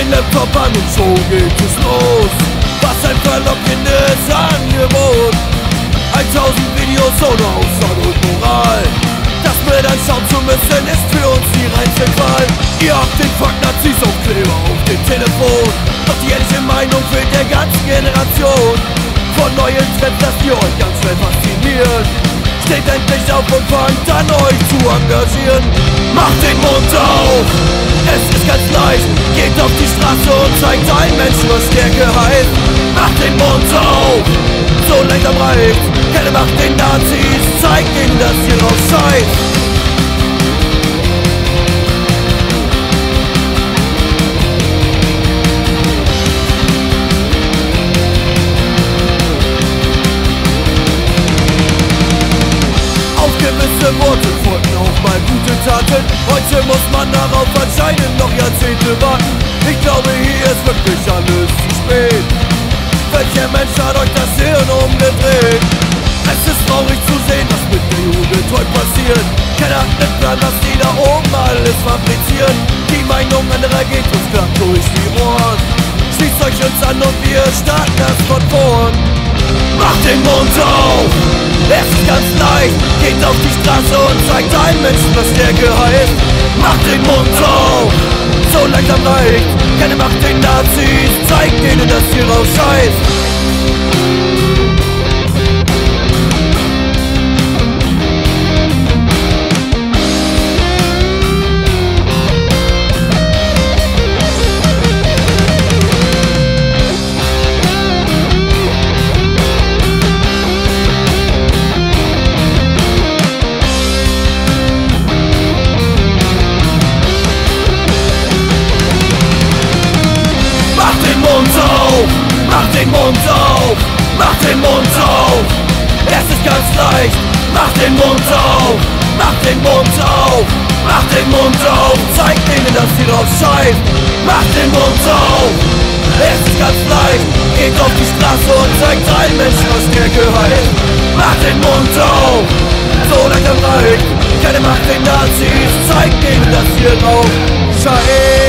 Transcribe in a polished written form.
Dein Laptop an und schon geht es los. Was ein verlockendes Angebot. 1000 Videos ohne Aussage und Moral. Das Bild anschauen zu müssen ist für uns die reinste Qual. Ihr habt den Fuck-Nazis-Aufkleber auf dem Telefon, doch die ehrliche Meinung fehlt der ganzen Generation. Von neuen Trends lasst ihr euch ganz schnell faszinieren. Steht endlich auf und fangt an euch zu engagieren. Macht den Mund auf, es ist ganz leicht. Geht auf die Straße und zeigt allen Menschen, was Stärke heißt. Macht den Mund auf, so langsam reicht. Keine Macht den Nazis, zeigt ihnen, dass ihr drauf seid. Gewisse Worte folgen auch mal gute Taten. Heute muss man darauf anscheinend noch Jahrzehnte warten. Ich glaube, hier ist wirklich alles zu spät. Welcher Mensch hat euch das Hirn umgedreht? Es ist traurig zu sehen, was mit der Jugend heute passiert. Keiner hat einen Plan, was die da oben alles fabrizieren. Die Meinung anderer geht uns klar durch die Ohren. Schließt euch uns an und wir starten das von vorn. Macht den Mund auf, es ist ganz leicht. Geht auf die Straße und zeigt allen Menschen, was Stärke heißt. Macht den Mund auf, so langsam reicht. Keine Macht den Nazis, zeigt denen, dass ihr raus scheißt. Mach den Mund auf, mach den Mund auf. Es ist ganz leicht. Mach den Mund auf, mach den Mund auf, mach den Mund auf. Zeig denen, dass sie drauf scheißt. Mach den Mund auf, es ist ganz leicht. Geht auf die Straße und zeigt allen Menschen, was Stärke heißt. Mach den Mund auf, so langsam reicht. Keine Macht den Nazis, zeigt denen, dass ihr drauf scheißt.